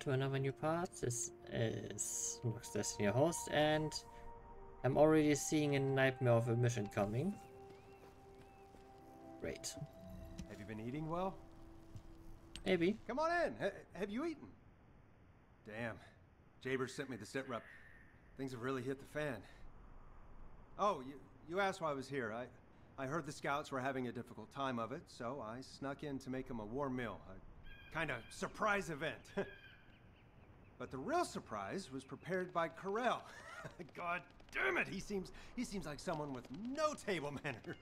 to another new part. This is Nox Destin, your host, and I'm already seeing a nightmare of a mission coming. Great. Have you been eating well? Maybe. Come on in. Have you eaten? Damn. Jabers sent me the sit rep. Things have really hit the fan. Oh, you asked why I was here. I heard the scouts were having a difficult time of it, so I snuck in to make them a warm meal. A kind of surprise event. But the real surprise was prepared by Corell. God damn it, he seems like someone with no table manners.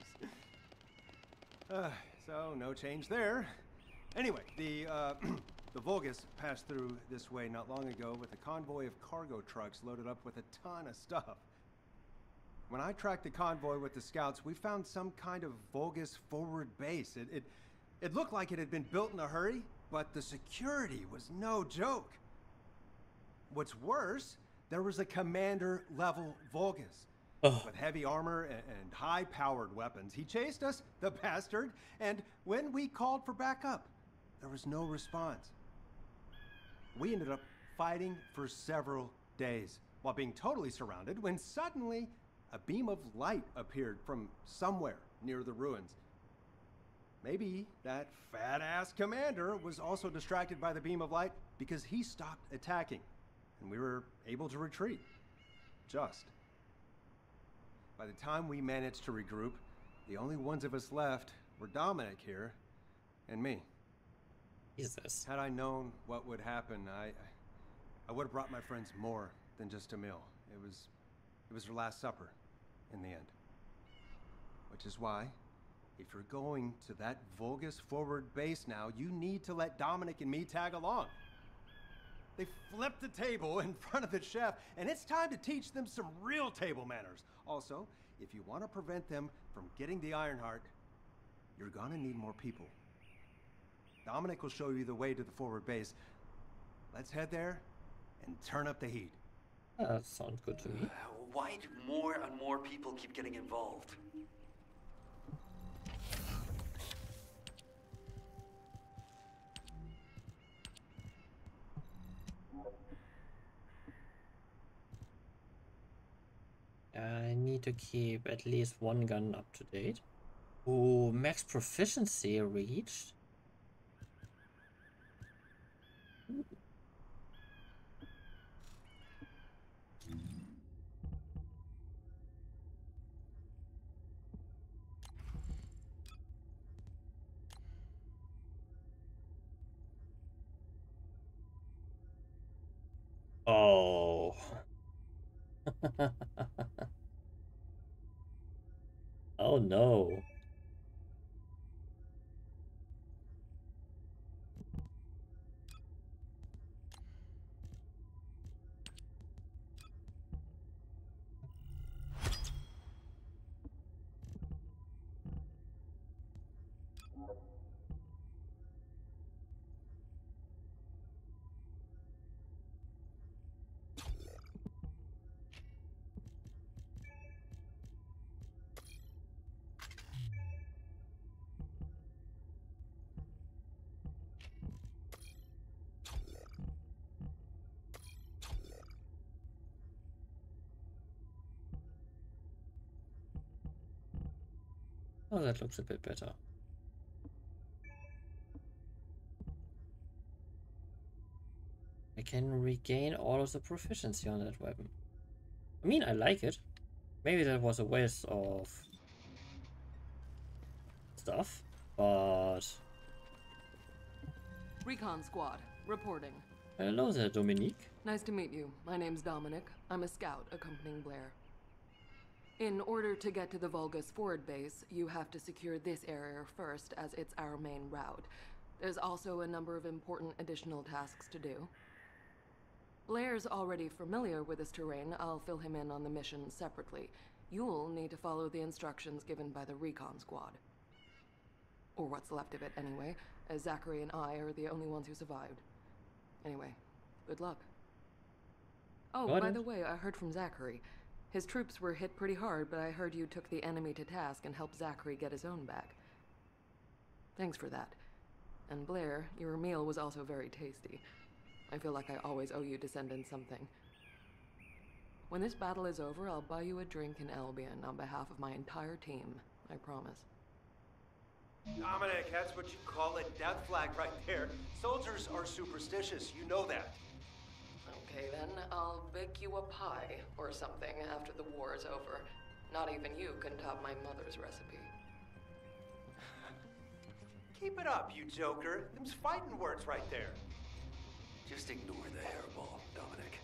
So no change there. Anyway, the Vulgus passed through this way not long ago with a convoy of cargo trucks loaded up with a ton of stuff. When I tracked the convoy with the scouts, we found some kind of Vulgus forward base. It looked like it had been built in a hurry, but the security was no joke. What's worse, there was a commander-level Vulgus. With heavy armor and high-powered weapons. He chased us, the bastard, and when we called for backup, there was no response. We ended up fighting for several days while being totally surrounded when suddenly a beam of light appeared from somewhere near the ruins. Maybe that fat-ass commander was also distracted by the beam of light because he stopped attacking and we were able to retreat. Just. By the time we managed to regroup, the only ones of us left were Dominic here and me. Jesus. Had I known what would happen, I would have brought my friends more than just a meal. It was their last supper in the end. Which is why, if you're going to that Vulgus forward base now, you need to let Dominic and me tag along. They flipped the table in front of the chef, and it's time to teach them some real table manners. Also, if you want to prevent them from getting the Ironheart, you're gonna need more people. Dominic will show you the way to the forward base. Let's head there and turn up the heat. That sounds good to me. Why do more and more people keep getting involved? I need to keep at least one gun up to date. Ooh, max proficiency reached. Oh. Oh no. Oh, that looks a bit better. I can regain all of the proficiency on that weapon. I mean, I like it. Maybe that was a waste of stuff, but... Recon squad, reporting. Hello there, Dominique. Nice to meet you. My name's Dominic. I'm a scout accompanying Blair. In order to get to the Vulgus forward base, you have to secure this area first, as it's our main route. There's also a number of important additional tasks to do. Blair's already familiar with this terrain. I'll fill him in on the mission separately. You'll need to follow the instructions given by the recon squad. Or what's left of it, anyway, as Zachary and I are the only ones who survived. Anyway, good luck. Oh, by the way, I heard from Zachary. His troops were hit pretty hard, but I heard you took the enemy to task and helped Zachary get his own back. Thanks for that. And Blair, your meal was also very tasty. I feel like I always owe you Descendants something. When this battle is over, I'll buy you a drink in Albion on behalf of my entire team. I promise. Dominic, that's what you call a death flag right there. Soldiers are superstitious, you know that. Okay then, I'll bake you a pie or something after the war is over. Not even you can top my mother's recipe. Keep it up, you joker. Them's fighting words right there. Just ignore the hairball, Dominic.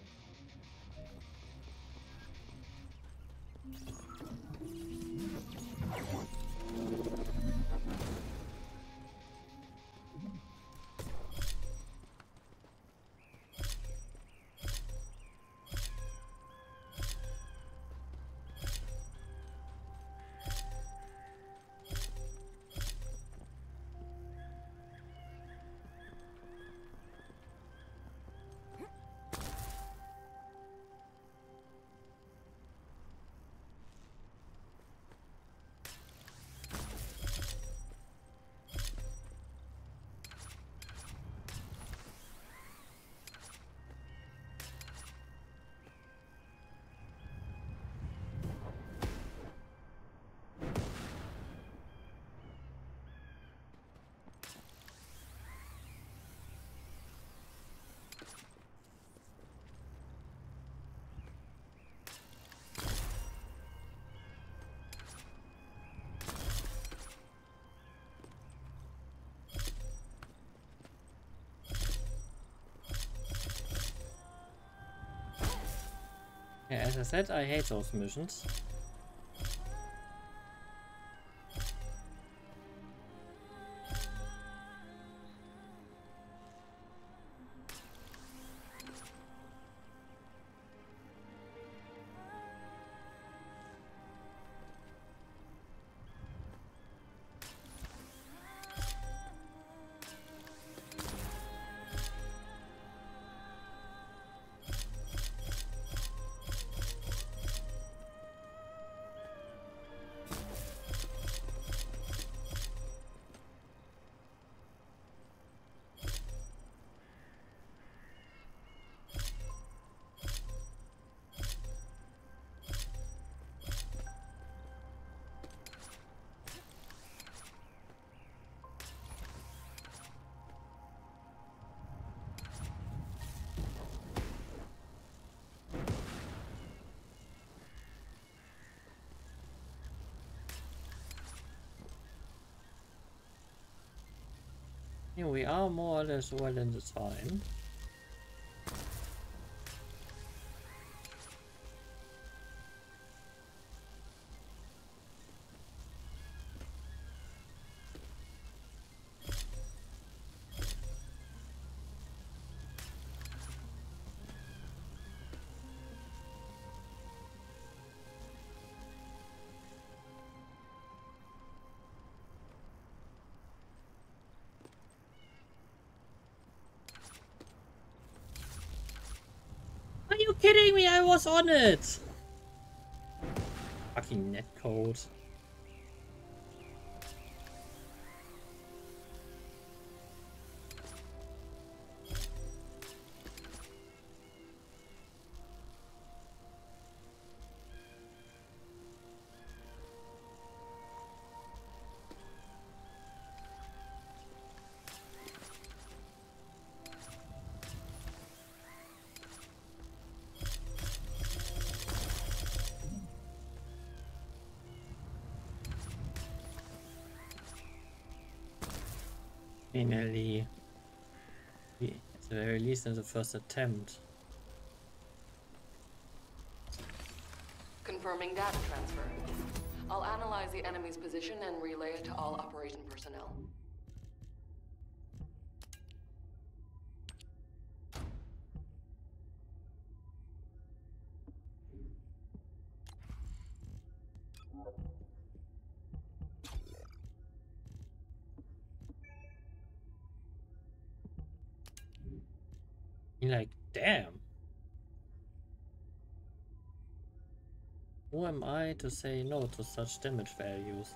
Yeah, as I said, I hate those missions. Yeah, we are more or less well in the time. Are you kidding me? I was on it! Fucking netcode. Finally, at the very least in the first attempt. Confirming data transfer. I'll analyze the enemy's position and relay it to all operation personnel. You're like, damn. Who am I to say no to such damage values?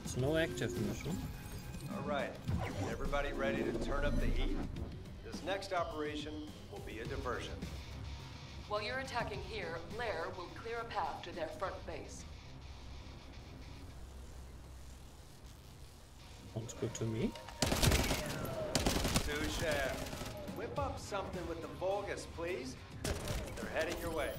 It's no active mission. All right, everybody ready to turn up the heat? This next operation will be a diversion. While you're attacking here, Blair will clear a path to their front base. Sounds good to me. Sous Chef, whip up something with the Vulgus, please. They're heading your way.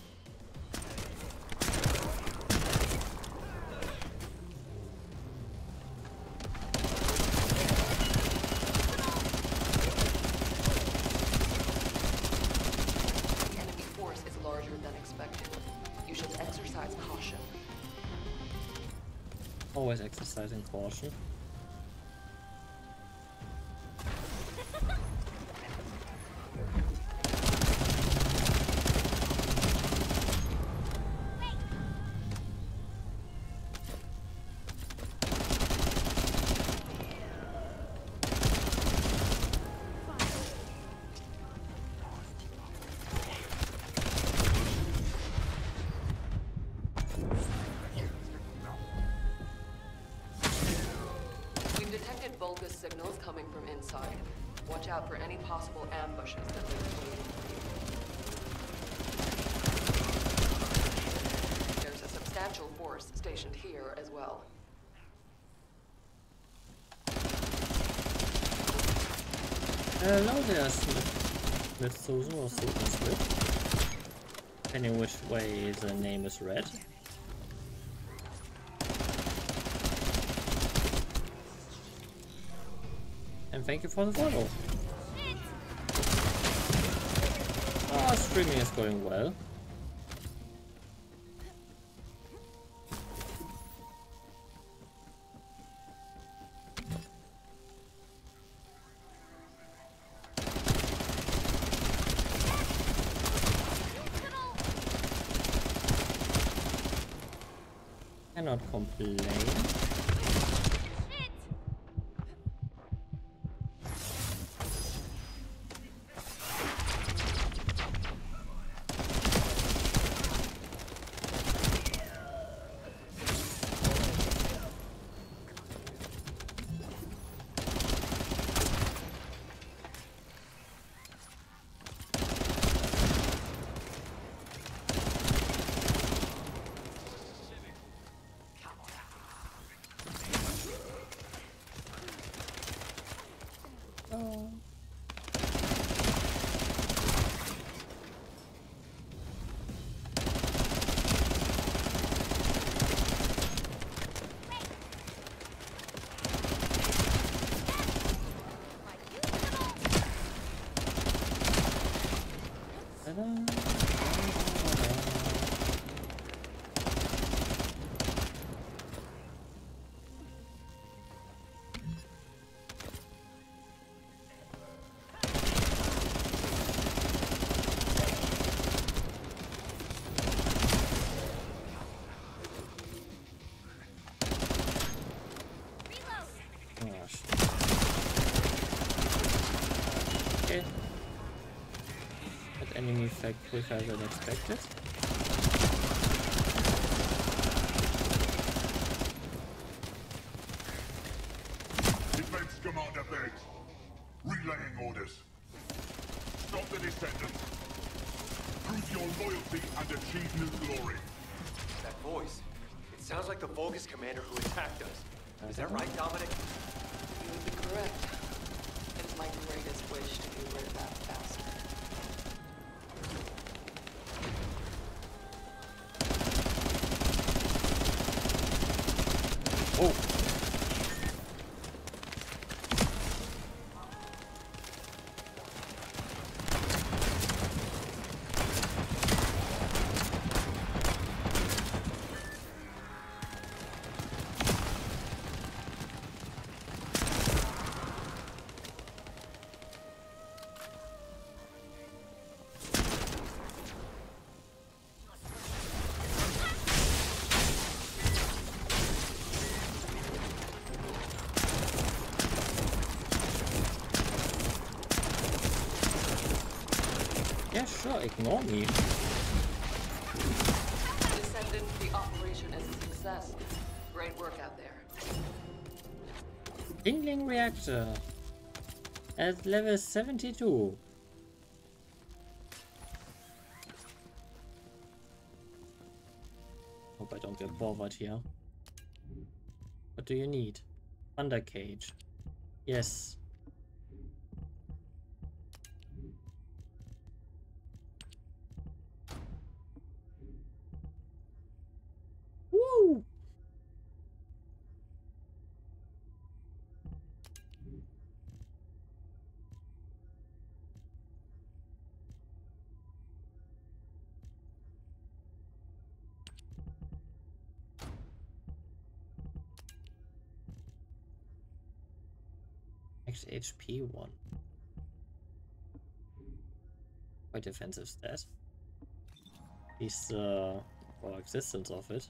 The enemy force is larger than expected. You should exercise caution. Always exercising caution. Vulgus signals coming from inside. Watch out for any possible ambushes that may be waiting for you. There's a substantial force stationed here as well. Hello there, Smith Susan or Susan Smith. Depending which way the name is read. And thank you for the follow. Oh, streaming is going well. Cannot complain. Okay. That enemy effect quicker than expected. Defense Commander begs. Relaying orders. Stop the Descendant. Prove your loyalty and achieve new glory. That voice. It sounds like the Vulgus commander who attacked us. Is that right, Dominic? You would be correct. It is my greatest wish to be rid of that bastard. Oh! Yeah, sure, ignore me. Descendant, the operation is a success. Great work out there. Tingling reactor at level 72. Hope I don't get bothered here. What do you need? Thunder cage. Yes. Woo! Max HP 1. Quite defensive stat. Is or existence of it.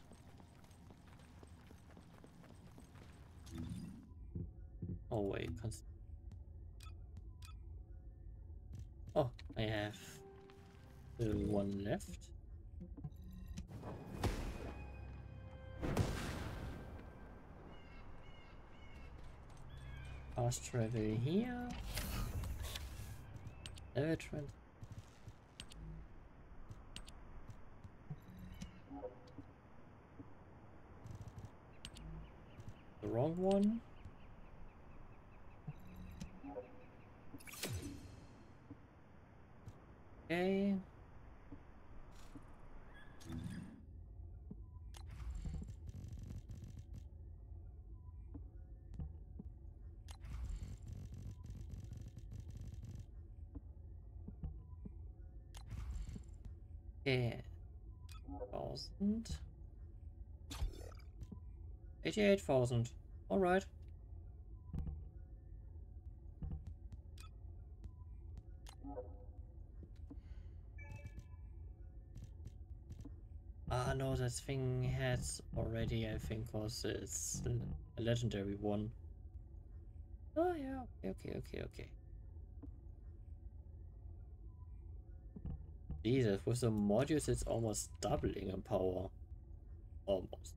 Oh wait, oh, I have the one left. Fast travel here. Level 20. The wrong one. Okay. Okay. 1,000. 88,000. All right. Ah, no, that thing has already, I think, was it's a legendary one. Oh yeah, okay. Jesus, with the modules, it's almost doubling in power. Almost.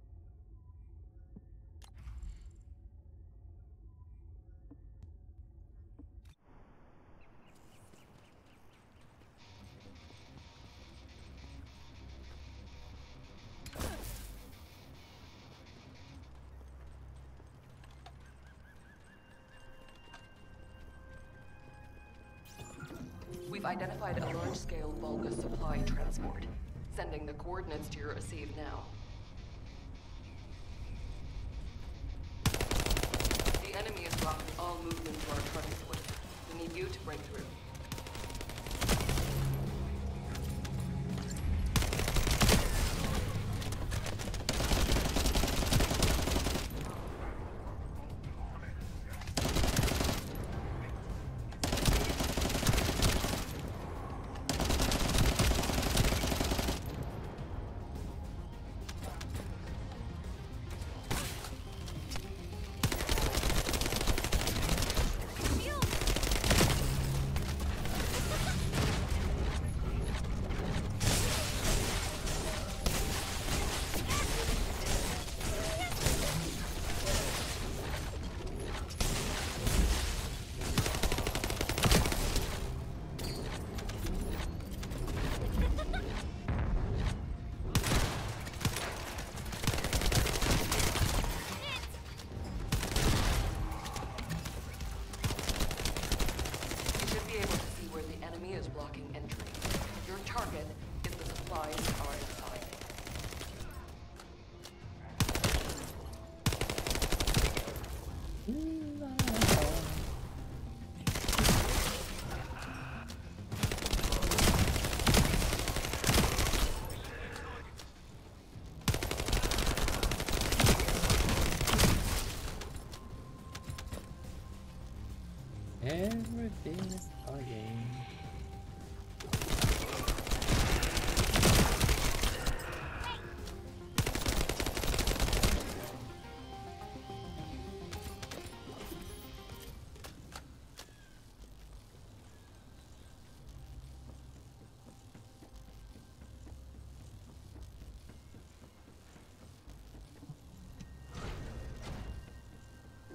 We've identified a large-scale Vulgus supply transport. Sending the coordinates to your receive now. The enemy is blocking all movement to our transport. We need you to break through. Everything is again.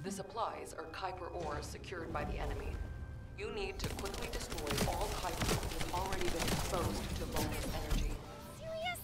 The supplies are Kuiper ores secured by the enemy. You need to quickly destroy all Kuiper that has already been exposed to Vulgus energy. Serious?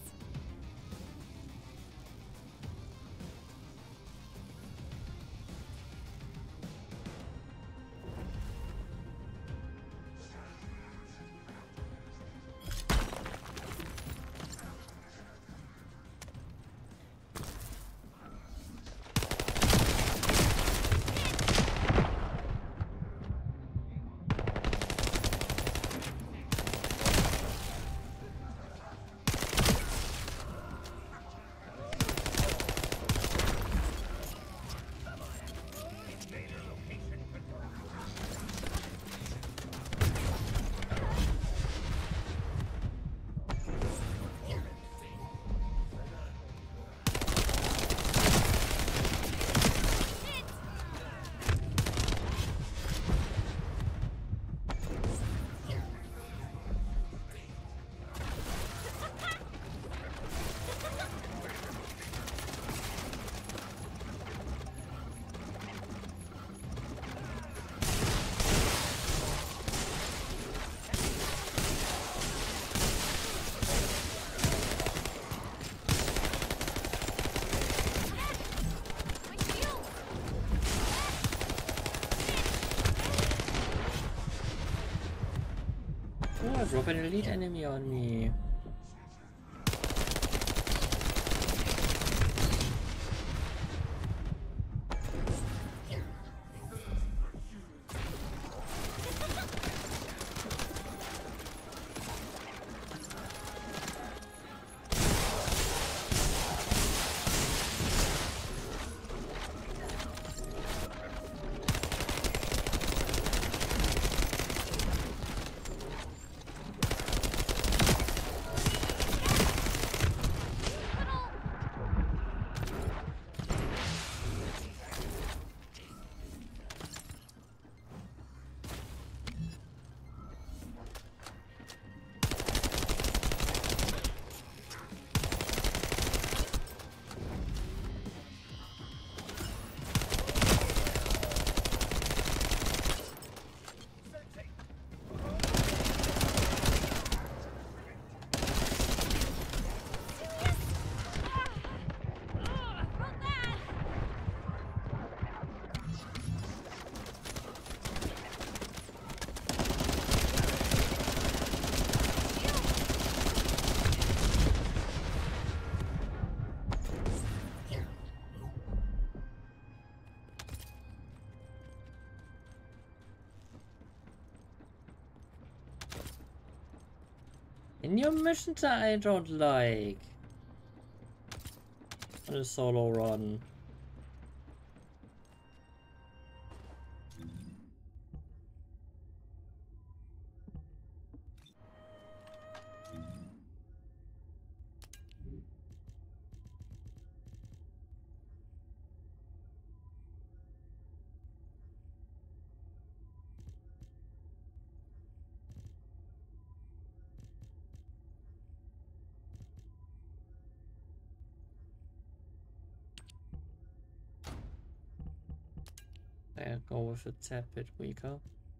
Oh, drop an elite enemy on me. In your missions I don't like. On a solo run. I'll go with a tad bit weaker.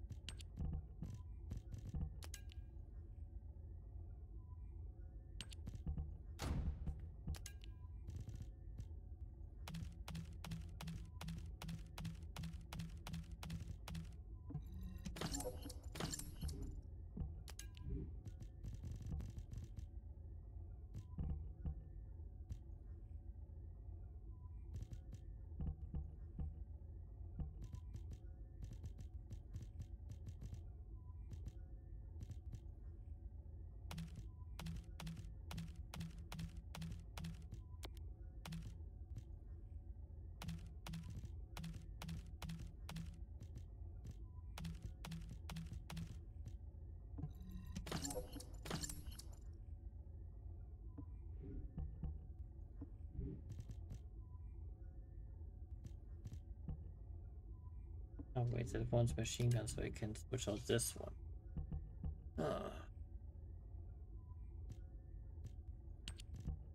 Oh wait, that one's machine gun, so I can switch out this one. Ah.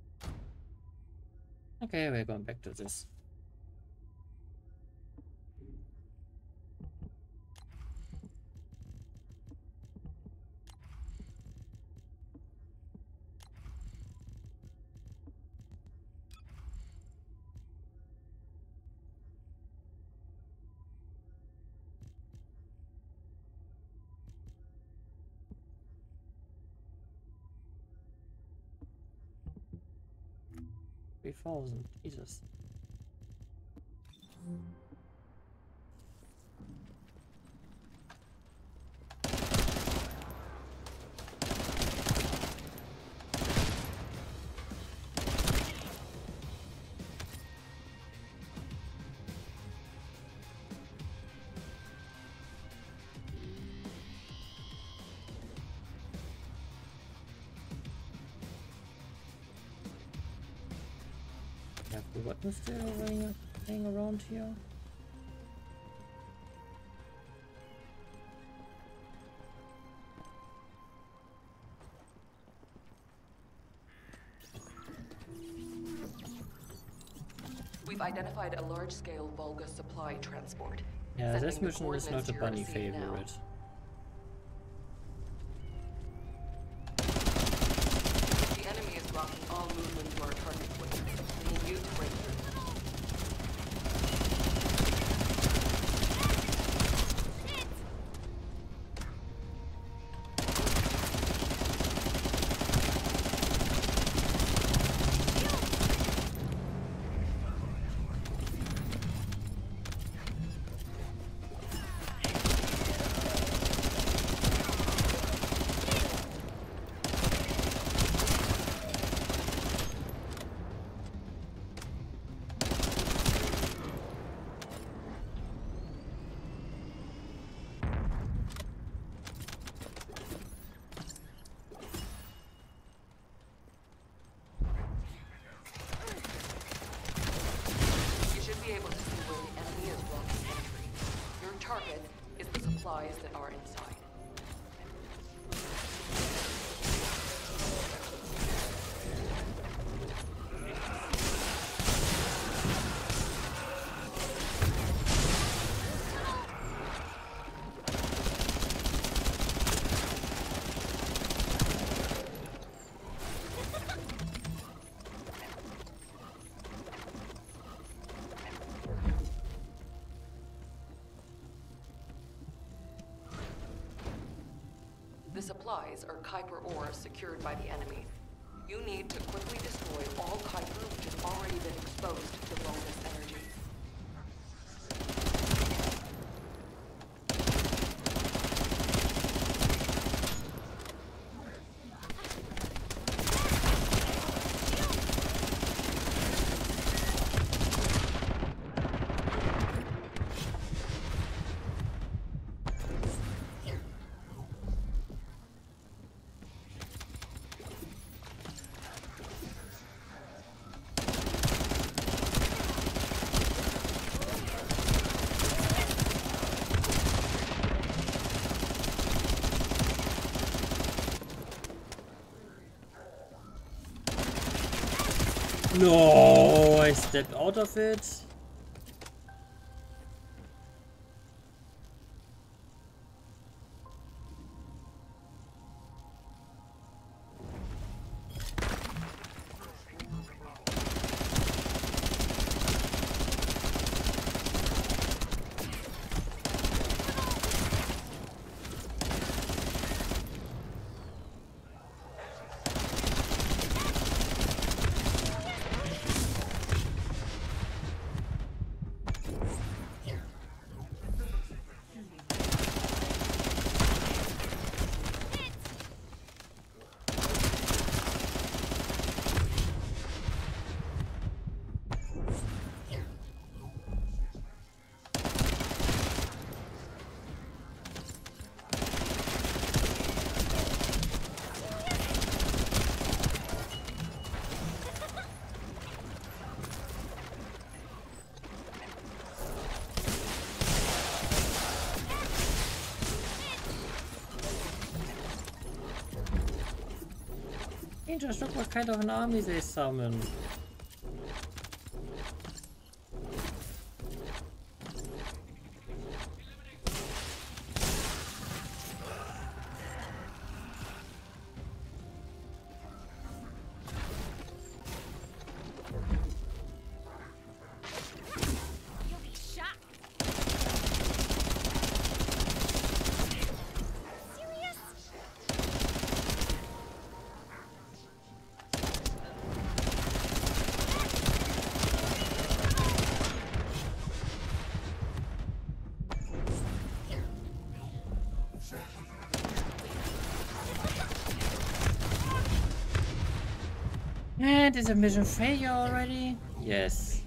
Okay, we're going back to this. 3,000. Jesus. Have the Wednessday running around here? We've identified a large-scale Volga supply transport. Yeah, Sending this the mission is not coordinates a to your bunny scene now. favorite. The enemy is blocking all movement to our target point. We need you to break through. Is the supplies that are inside. The supplies are Kuiper ore secured by the enemy. You need to quickly destroy all Kuiper which has already been exposed to Volga's energy. No, I stepped out of it. Just look what kind of an army they summon. And is a mission failure already? Yes.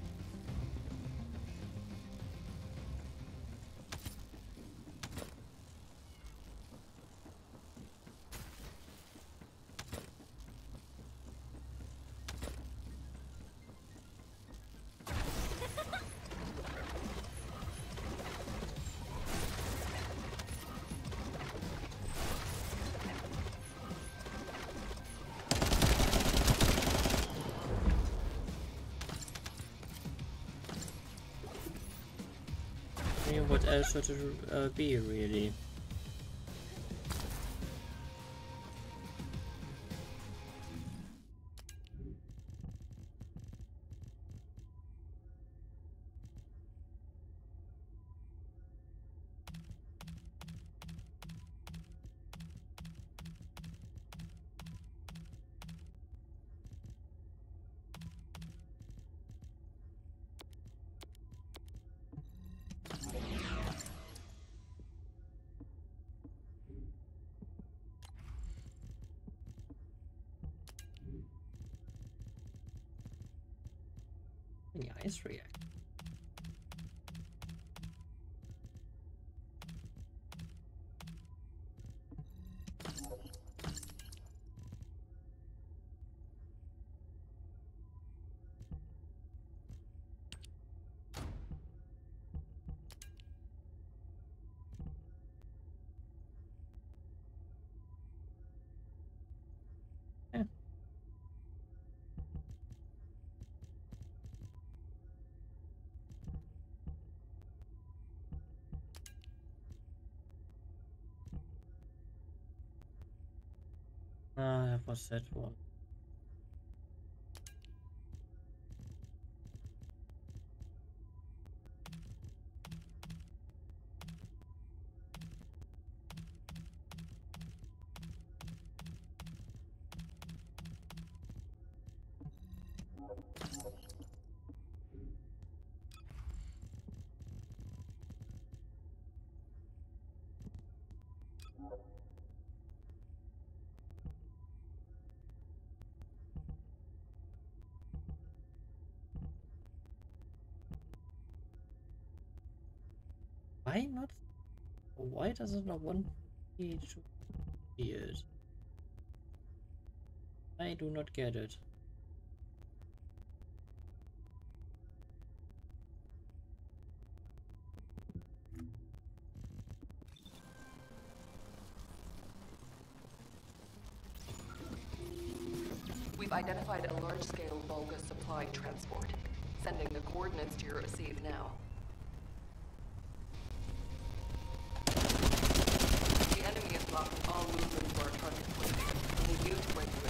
What else should it be, really? The ice react. Yeah. That was that one. Why not? Why does it not want me to see it? I do not get it. We've identified a large-scale Volga supply transport. Sending the coordinates to your receive now. The enemy is blocking all movement for our target point. We need you to break through.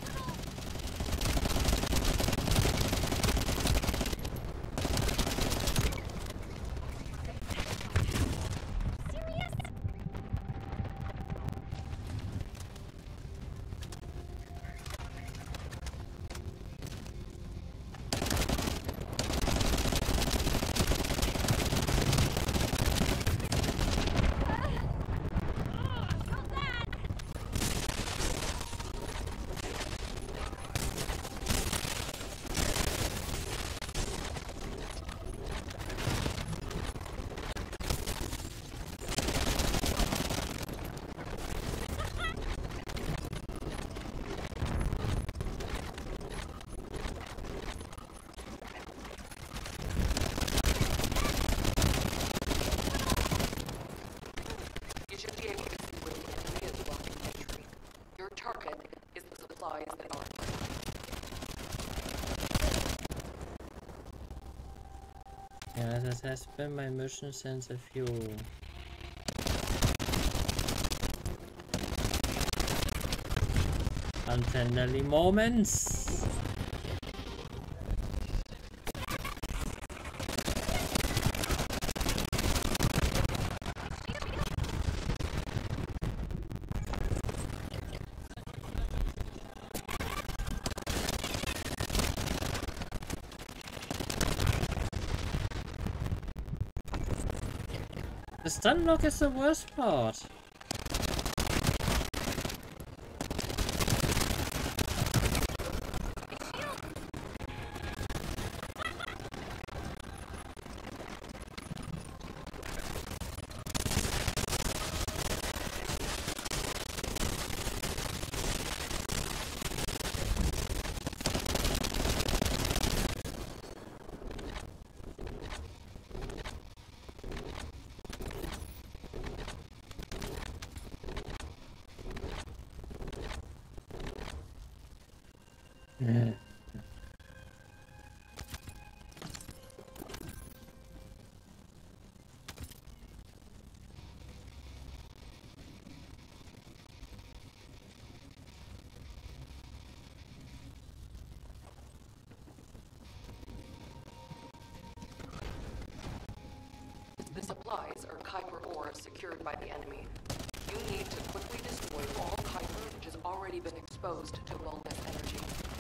Yeah, that has been my mission since a few untenderly moments. The stun lock is the worst part. The supplies are Kuiper ore secured by the enemy. You need to quickly destroy all Kuiper which has already been exposed to Vulgus energy.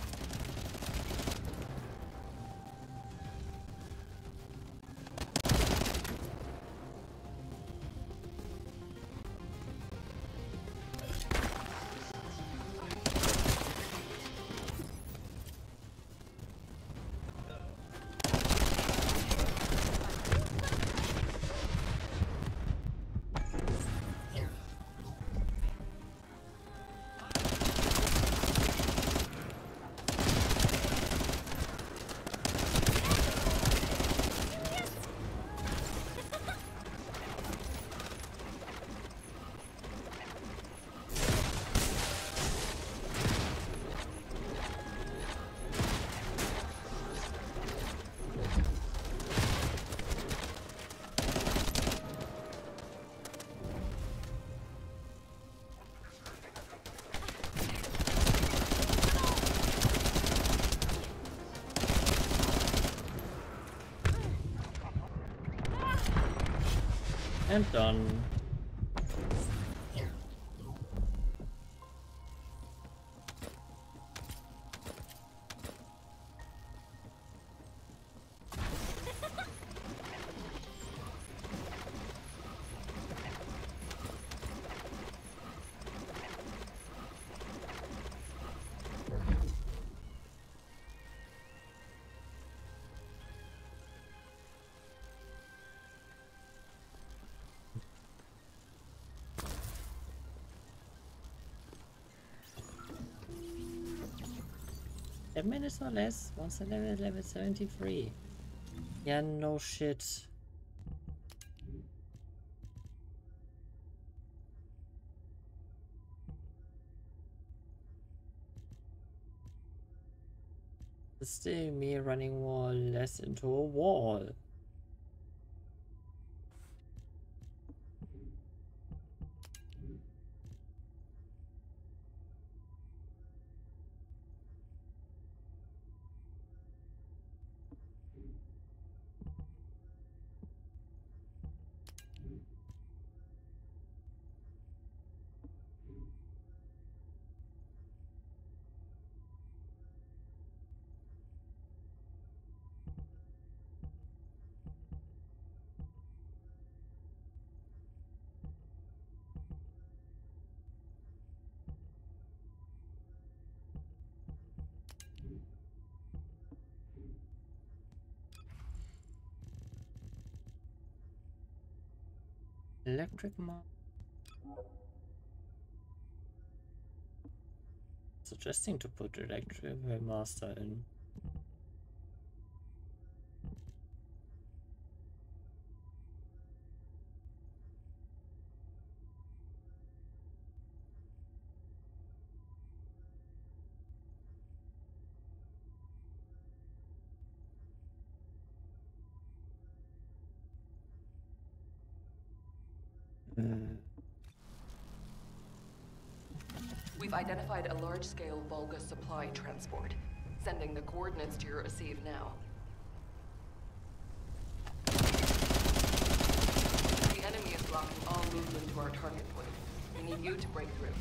And done. Minutes or less. Once the level is level 73. Yeah, no shit. It's still me running more or less into a wall. Electric suggesting to put electric master in. We've identified a large-scale Vulgus supply transport. Sending the coordinates to your receive now. The enemy is blocking all movement to our target point. We need you to break through.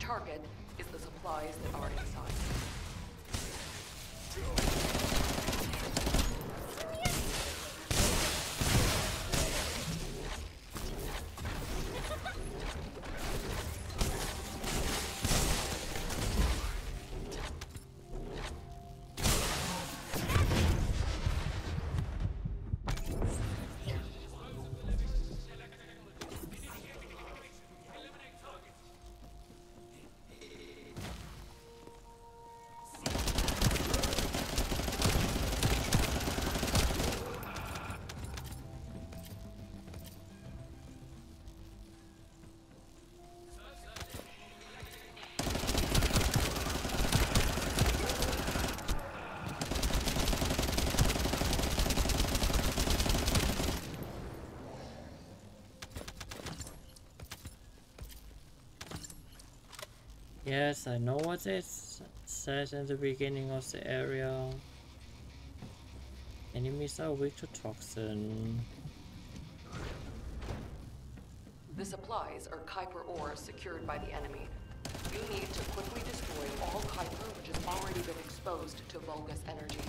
target is the supplies that are inside. Yes, I know what it says in the beginning of the area. Enemies are weak to toxin. The supplies are Kuiper ore secured by the enemy. You need to quickly destroy all Kuiper which has already been exposed to Vulgus energy.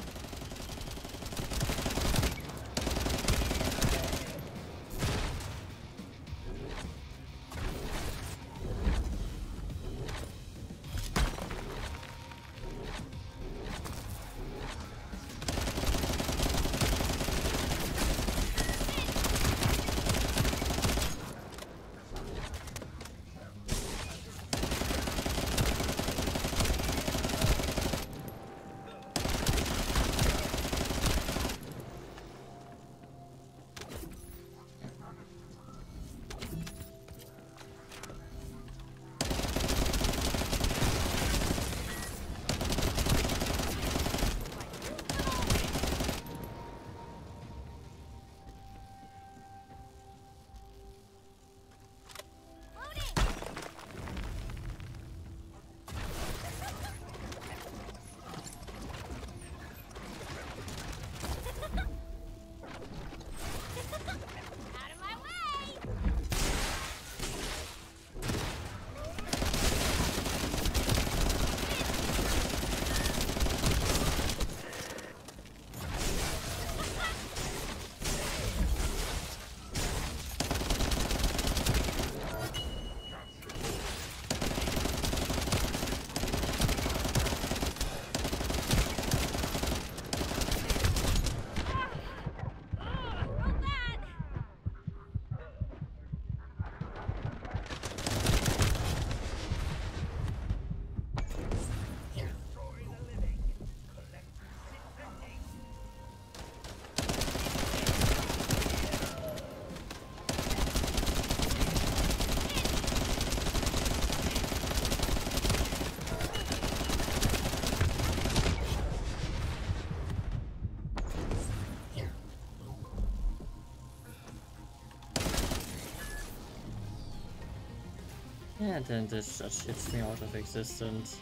And then this just hits me out of existence.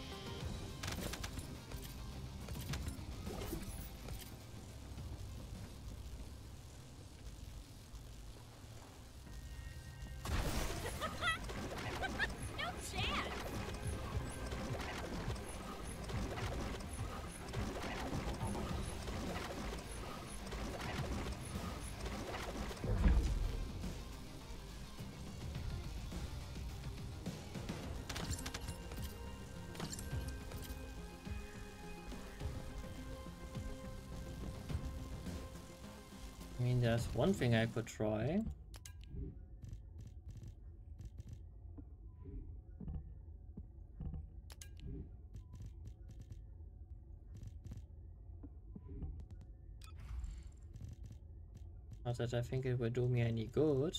I mean, there's one thing I could try. Not that I think it will do me any good.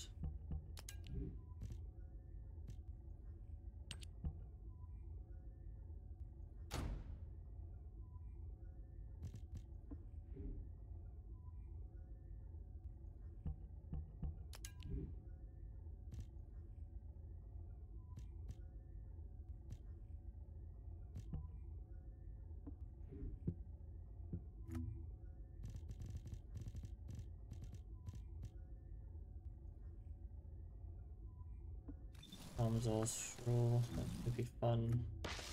bomb those through. That would be fun.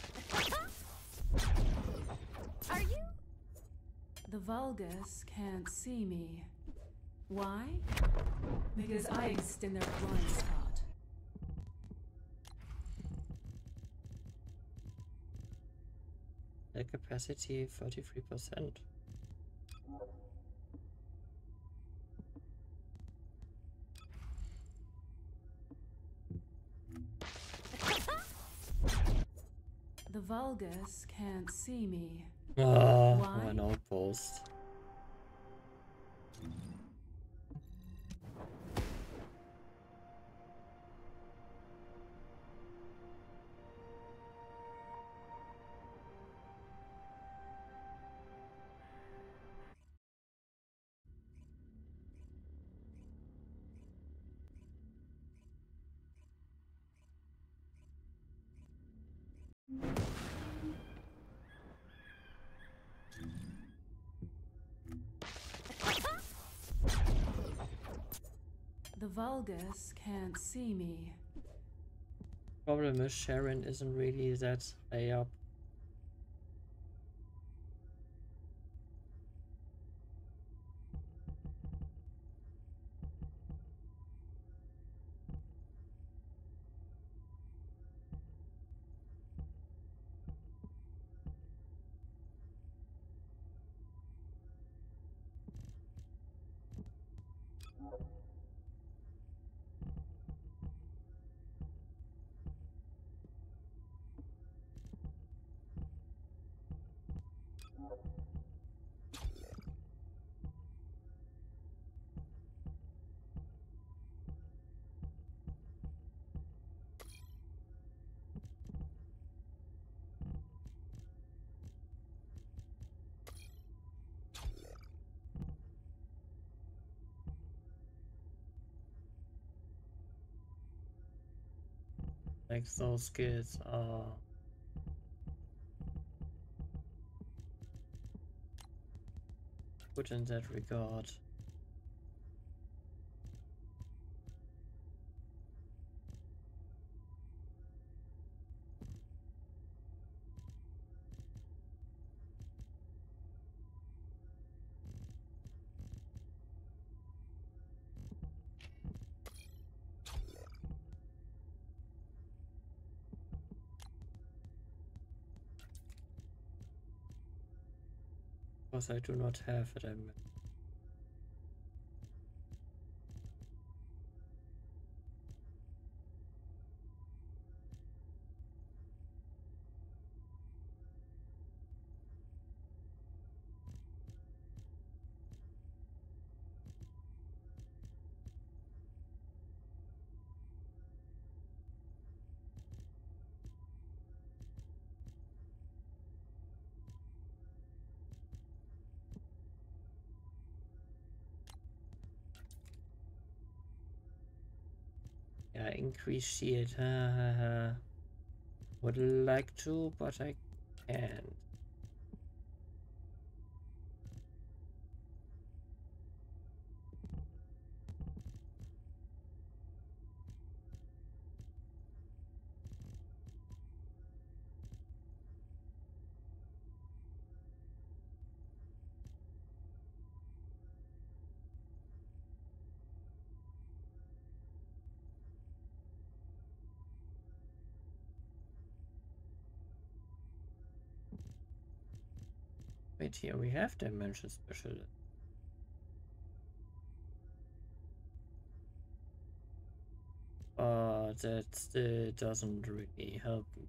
Are you? The Vulgus can't see me. Why? Because I exist in their blind spot. Their capacity 33%. The Vulgus can't see me. Oh, an outpost. The Vulgus can't see me. Problem is Sharon isn't really that high up. Like those kids are good in that regard. Because I do not have it, yeah, increase shield. Would like to, but I can't. Wait, here we have dimension specialist. That still doesn't really help me.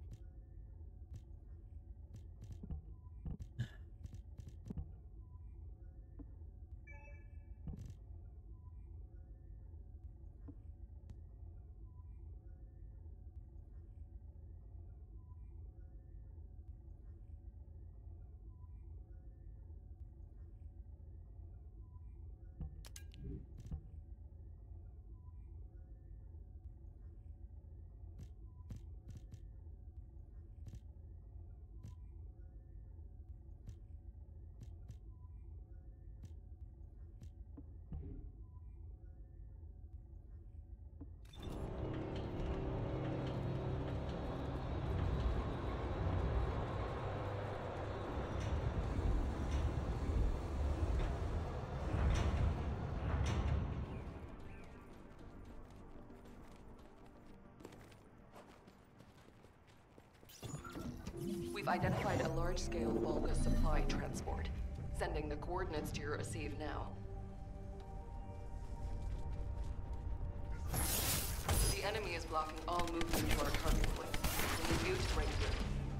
We've identified a large-scale Volga supply transport. Sending the coordinates to your receive now. The enemy is blocking all movement to our target point. We need you to break through.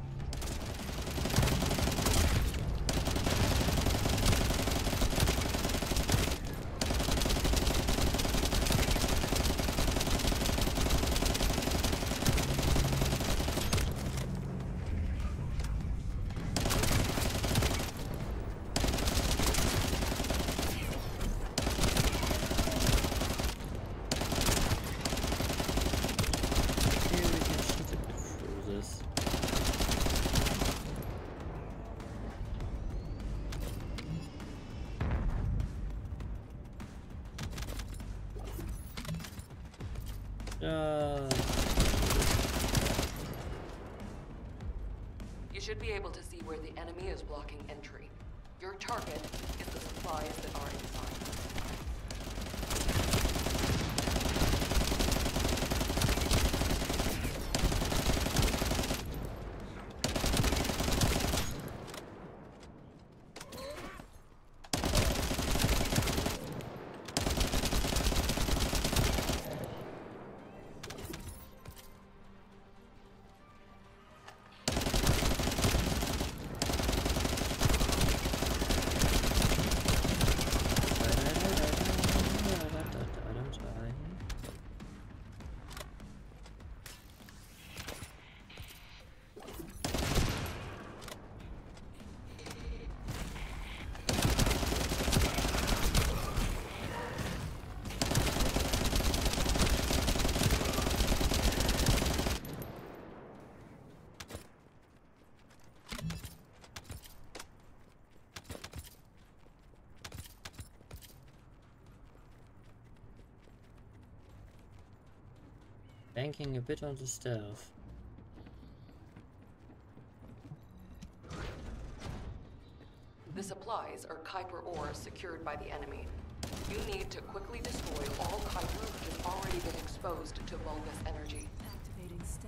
You should be able to see where the enemy is blocking entry. Your target is the supplies that are inside. Banking a bit on the stealth. The supplies are Kuiper ores secured by the enemy. You need to quickly destroy all Kuiper which has already been exposed to Vulgus energy. Activating stealth.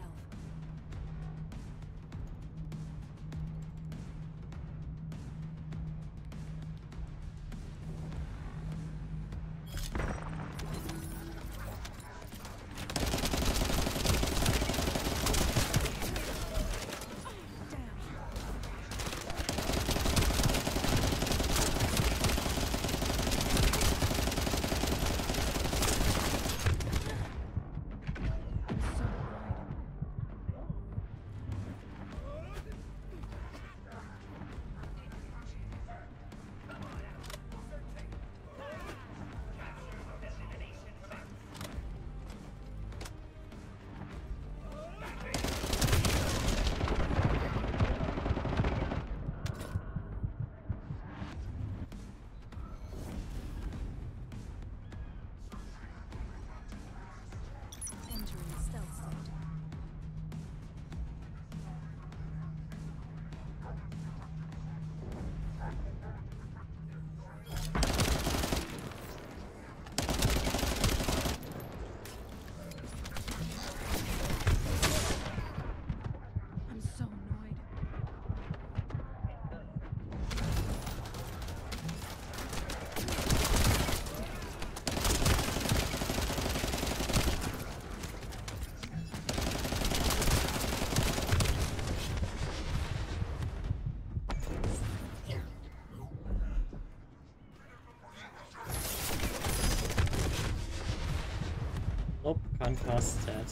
Nope, can't cast that.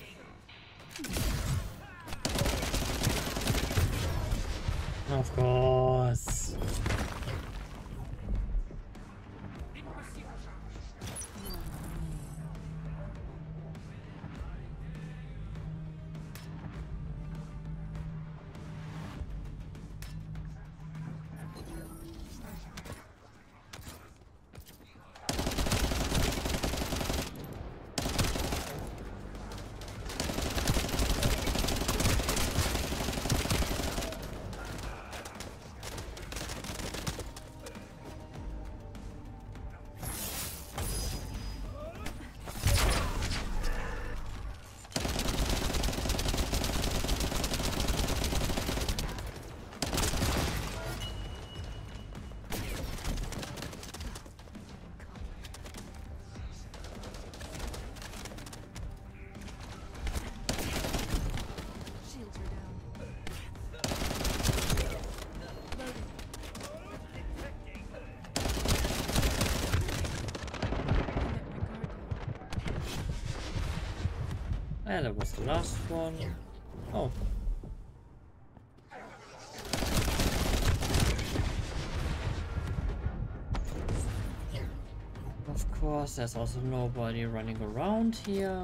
Of course. And that was the last one. Oh. Of course, there's also nobody running around here.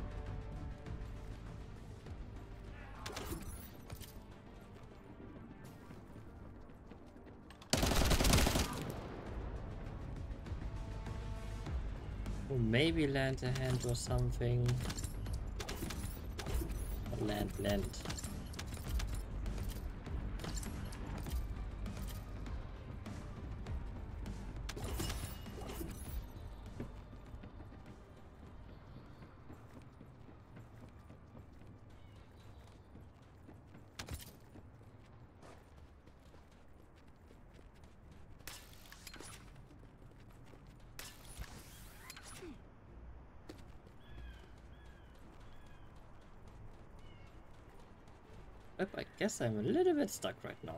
Or maybe land a hand or something. Land. Yep, I guess I'm a little bit stuck right now.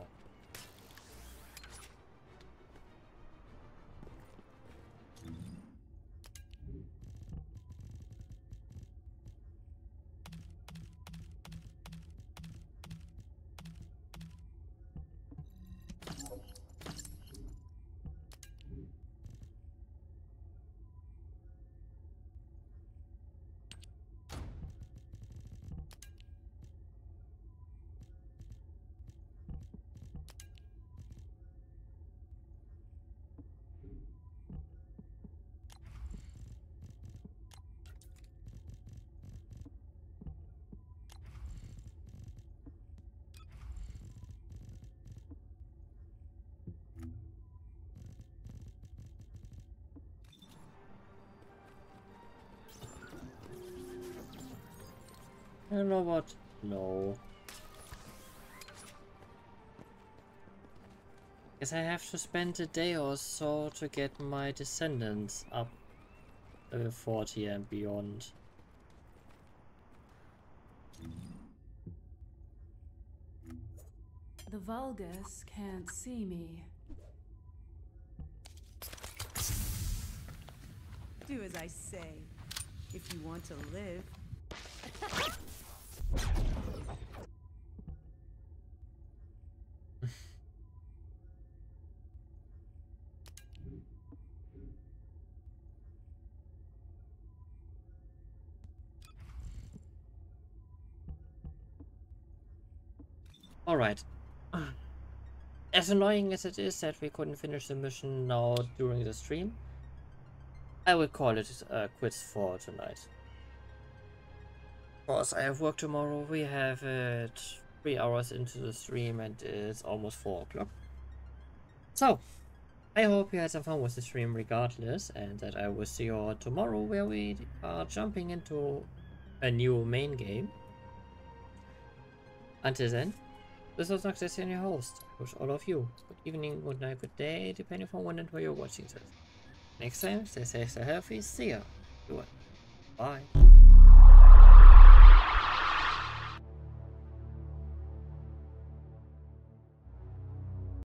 You know what? No. Guess I have to spend a day or so to get my descendants up level 40 and beyond. The Vulgus can't see me. Do as I say, if you want to live. Alright. As annoying as it is that we couldn't finish the mission now during the stream, I will call it quits for tonight. Of course, I have work tomorrow. We have it 3 hours into the stream and it's almost 4 o'clock. So, I hope you had some fun with the stream regardless, and that I will see you all tomorrow where we are jumping into a new main game. Until then, this was Nox Destin, your host. I wish all of you good evening, good night, good day, depending on when and where you're watching this. Next time, stay safe, stay healthy, see ya. Bye.